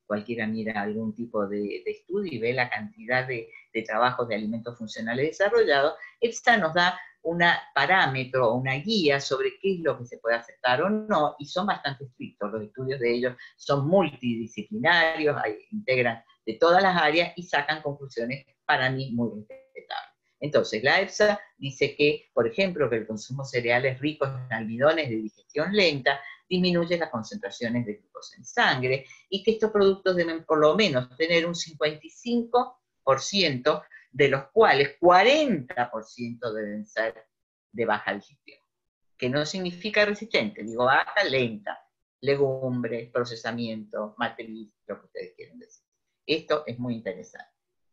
cualquiera mira algún tipo de, de estudio y ve la cantidad de, de trabajos de alimentos funcionales desarrollados, EFSA nos da un parámetro o una guía sobre qué es lo que se puede aceptar o no, y son bastante estrictos. Los estudios de ellos son multidisciplinarios, hay, integran de todas las áreas y sacan conclusiones para mí muy respetables. Entonces, la EFSA dice que, por ejemplo, que el consumo de cereales ricos en almidones de digestión lenta disminuye las concentraciones de glucosa en sangre, y que estos productos deben por lo menos tener un cincuenta y cinco por ciento, de los cuales cuarenta por ciento deben ser de baja digestión, que no significa resistente, digo baja, lenta, legumbres, procesamiento, matriz, lo que ustedes quieren decir. Esto es muy interesante.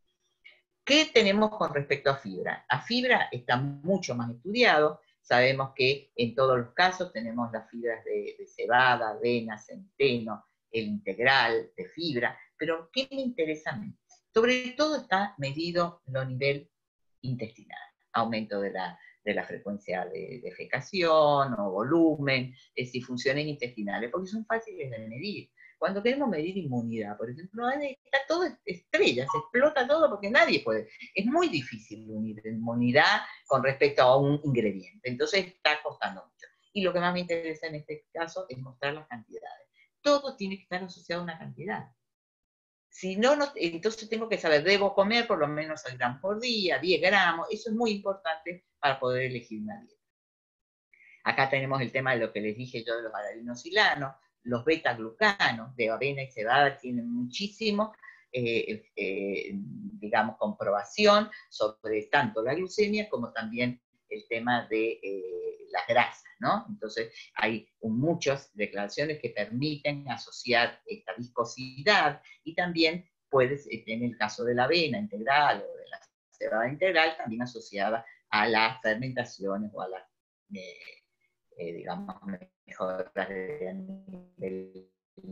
¿Qué tenemos con respecto a fibra? A fibra está mucho más estudiado. Sabemos que en todos los casos tenemos las fibras de, de cebada, avena, centeno, el integral de fibra, pero ¿qué me interesa a mí? Sobre todo está medido a nivel intestinal, aumento de la, de la frecuencia de defecación o volumen, es decir, funciones intestinales, porque son fáciles de medir. Cuando queremos medir inmunidad, por ejemplo, está todo estrella, se explota todo porque nadie puede. Es muy difícil unir inmunidad con respecto a un ingrediente, entonces está costando mucho. Y lo que más me interesa en este caso es mostrar las cantidades. Todo tiene que estar asociado a una cantidad. Si no, no, entonces tengo que saber, debo comer por lo menos seis gramos por día, diez gramos, eso es muy importante para poder elegir una dieta. Acá tenemos el tema de lo que les dije yo de los adeninosilanos, los beta-glucanos de avena y cebada tienen muchísimo, eh, eh, digamos, comprobación sobre tanto la glucemia como también el tema de eh, las grasas, ¿no? Entonces hay muchas declaraciones que permiten asociar esta viscosidad, y también puedes, en el caso de la avena integral o de la cebada integral, también asociada a las fermentaciones o a las, eh, eh, digamos, mejoras de nivel.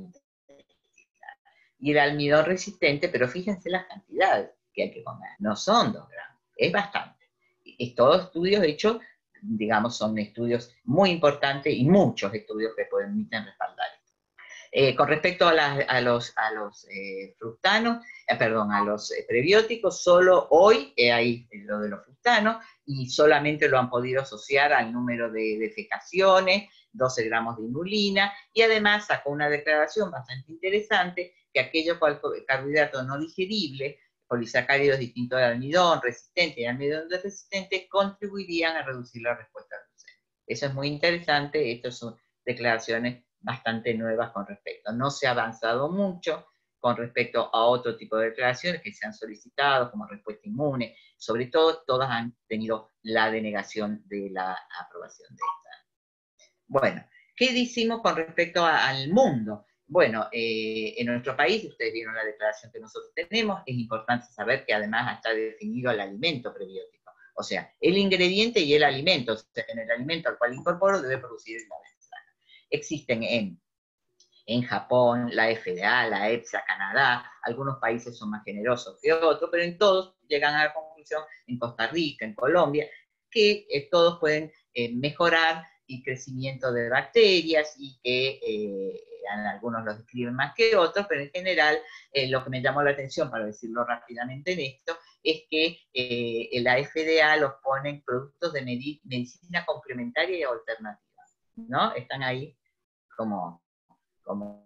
Y el almidón resistente, pero fíjense las cantidades que hay que comer, no son dos gramos, es bastante. Es todo estudios hechos, digamos, son estudios muy importantes y muchos estudios que permiten respaldar esto. Eh, con respecto a, la, a los, a los eh, fructanos, eh, perdón, a los eh, prebióticos, solo hoy eh, hay lo de los fructanos, y solamente lo han podido asociar al número de defecaciones, doce gramos de inulina, y además sacó una declaración bastante interesante que aquellos carbohidratos no digeribles, polisacáridos distintos del almidón, resistentes y almidón resistentes, contribuirían a reducir la respuesta glucémica. Eso es muy interesante, estas son declaraciones bastante nuevas con respecto. No se ha avanzado mucho con respecto a otro tipo de declaraciones que se han solicitado, como respuesta inmune, sobre todo todas han tenido la denegación de la aprobación de esta. Bueno, ¿qué decimos con respecto a, al mundo? Bueno, eh, en nuestro país, ustedes vieron la declaración que nosotros tenemos, es importante saber que además está definido el alimento prebiótico, o sea, el ingrediente y el alimento, o sea, en el alimento al cual incorporo debe producir la sana. Existen en, en Japón, la F D A, la EFSA, Canadá, algunos países son más generosos que otros, pero en todos llegan a la conclusión, en Costa Rica, en Colombia, que eh, todos pueden eh, mejorar el crecimiento de bacterias, y que eh, algunos los describen más que otros, pero en general eh, lo que me llamó la atención, para decirlo rápidamente en esto, es que eh, la F D A los pone en productos de med medicina complementaria y alternativa, ¿no? Están ahí como, como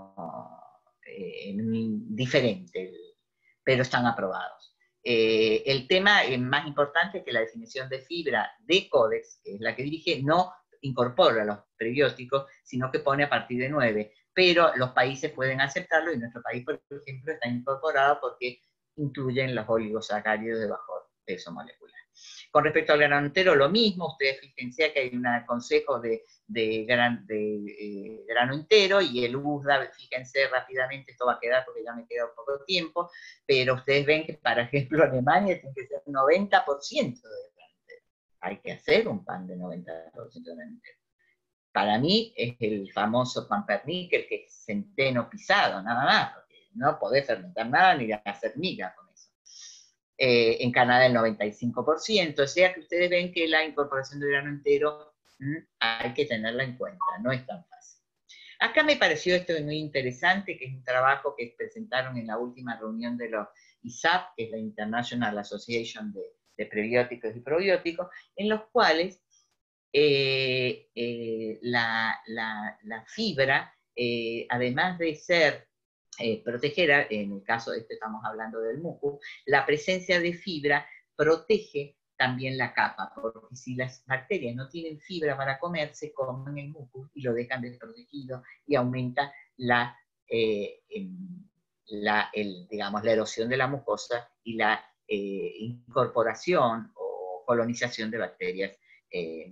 eh, diferentes, pero están aprobados. Eh, el tema eh, más importante es que la definición de fibra de Codex, que es la que dirige, no incorpora los prebióticos, sino que pone a partir de nueve, pero los países pueden aceptarlo, y nuestro país, por ejemplo, está incorporado porque incluyen los oligosacáridos de bajo peso molecular. Con respecto al grano entero, lo mismo, ustedes fíjense que hay un consejo de, de, gran, de eh, grano entero, y el U S D A, fíjense rápidamente, esto va a quedar porque ya me queda un poco de tiempo, pero ustedes ven que, por ejemplo, Alemania tiene que ser un noventa por ciento de grano entero. Hay que hacer un pan de noventa por ciento de grano entero. Para mí es el famoso pan perníquel, que es centeno pisado, nada más, porque no podés fermentar nada ni hacer miga con eso. Eh, en Canadá el noventa y cinco por ciento, o sea que ustedes ven que la incorporación de grano entero mmm, hay que tenerla en cuenta, no es tan fácil. Acá me pareció esto muy interesante, que es un trabajo que presentaron en la última reunión de los I S A P, que es la International Association de, de Prebióticos y Probióticos, en los cuales eh, eh, la, la, la fibra, eh, además de ser eh, proteger, en el caso de este estamos hablando del mucus, la presencia de fibra protege también la capa, porque si las bacterias no tienen fibra para comer, se comen el mucus y lo dejan desprotegido y aumenta la, eh, la, el, digamos, la erosión de la mucosa y la eh, incorporación o colonización de bacterias eh,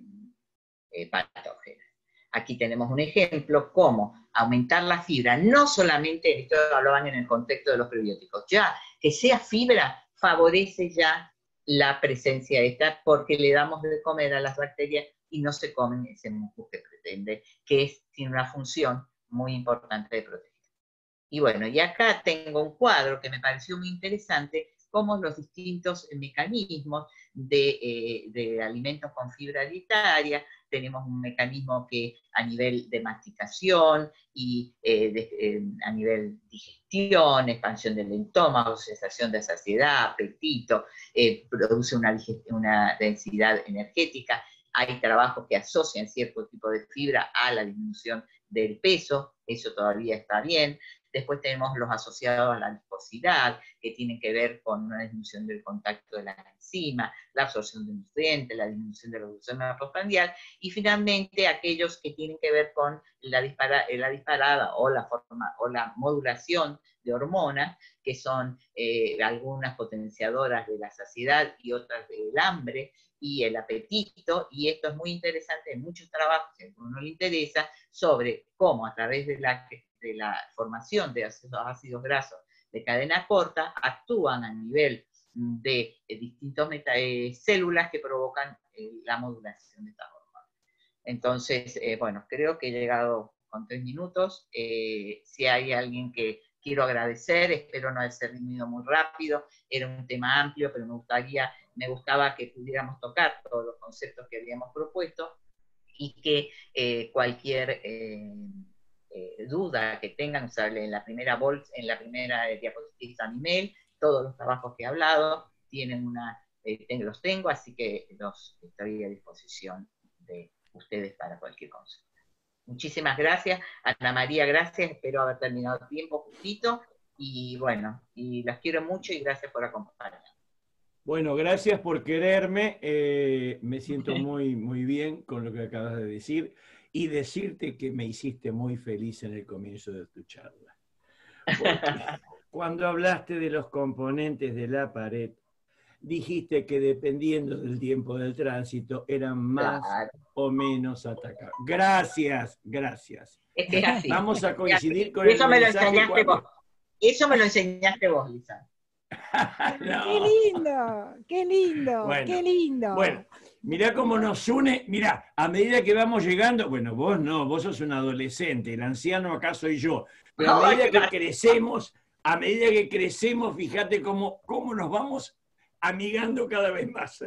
eh, patógenas. Aquí tenemos un ejemplo, cómo aumentar la fibra, no solamente, esto hablaban en el contexto de los prebióticos, ya que sea fibra favorece ya la presencia esta, porque le damos de comer a las bacterias y no se comen ese mucus que pretende, que es, tiene una función muy importante de proteger. Y bueno, y acá tengo un cuadro que me pareció muy interesante, cómo los distintos mecanismos de, eh, de alimentos con fibra dietaria. Tenemos un mecanismo que a nivel de masticación y eh, de, eh, a nivel digestión, expansión del estómago, sensación de saciedad, apetito, eh, produce una, una densidad energética. Hay trabajos que asocian cierto tipo de fibra a la disminución del peso, eso todavía está bien. Después tenemos los asociados a la viscosidad, que tienen que ver con una disminución del contacto de la enzima, la absorción de nutrientes, la disminución de la glucosa postprandial, y finalmente aquellos que tienen que ver con la, dispara, la disparada o la, forma, o la modulación de hormonas, que son eh, algunas potenciadoras de la saciedad y otras del hambre y el apetito, y esto es muy interesante en muchos trabajos, si a uno le interesa, sobre cómo a través de la de la formación de ácidos, ácidos grasos de cadena corta, actúan a nivel de, de distintas eh, células que provocan eh, la modulación de estas hormonas. Entonces, eh, bueno, creo que he llegado con tres minutos. Eh, si hay alguien que quiero agradecer, espero no haber servido muy rápido, era un tema amplio, pero me gustaría, me gustaba que pudiéramos tocar todos los conceptos que habíamos propuesto y que eh, cualquier eh, Eh, duda que tengan, usarle en la primera bolsa, en la primera eh, diapositiva a mi mail, todos los trabajos que he hablado, tienen una, eh, ten, los tengo, así que los estoy a disposición de ustedes para cualquier consulta. Muchísimas gracias, Ana María, gracias, espero haber terminado el tiempo justito, y bueno, y las quiero mucho y gracias por acompañarme. Bueno, gracias por quererme, eh, me siento muy, muy bien con lo que acabas de decir, y decirte que me hiciste muy feliz en el comienzo de tu charla. Porque cuando hablaste de los componentes de la pared, dijiste que dependiendo del tiempo del tránsito eran más claro. o menos atacados. Gracias, gracias. Es que es así. Vamos a coincidir es con eso el me lo mensaje enseñaste cuando... vos. Eso me lo enseñaste vos, Lisa. No. Qué lindo, qué lindo, bueno, qué lindo. Bueno, mirá cómo nos une, mirá, a medida que vamos llegando, bueno, vos no, vos sos un adolescente, el anciano acá soy yo, pero a medida que crecemos, a medida que crecemos, fíjate cómo, cómo nos vamos amigando cada vez más.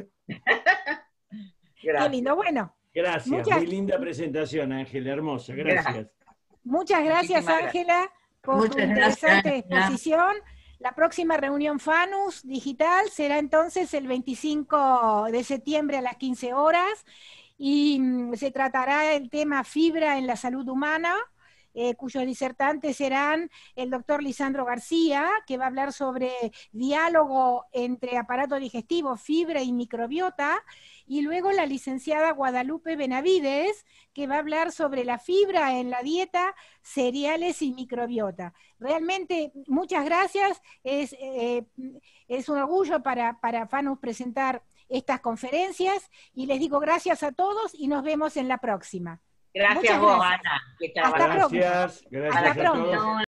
Qué lindo, bueno. Gracias, muchas... muy linda presentación, Ángela, hermosa, gracias. Muchas gracias, Ángela, por muchas tu interesante gracias, exposición. La próxima reunión FANUS digital será entonces el veinticinco de septiembre a las quince horas y mm, se tratará el tema fibra en la salud humana, eh, cuyos disertantes serán el doctor Lisandro García, que va a hablar sobre diálogo entre aparato digestivo, fibra y microbiota, y luego la licenciada Guadalupe Benavides, que va a hablar sobre la fibra en la dieta, cereales y microbiota. Realmente, muchas gracias, es, eh, es un orgullo para, para FANUS presentar estas conferencias, y les digo gracias a todos y nos vemos en la próxima. Gracias a vos, Ana. Hasta gracias, pronto. Gracias Hasta a pronto. todos.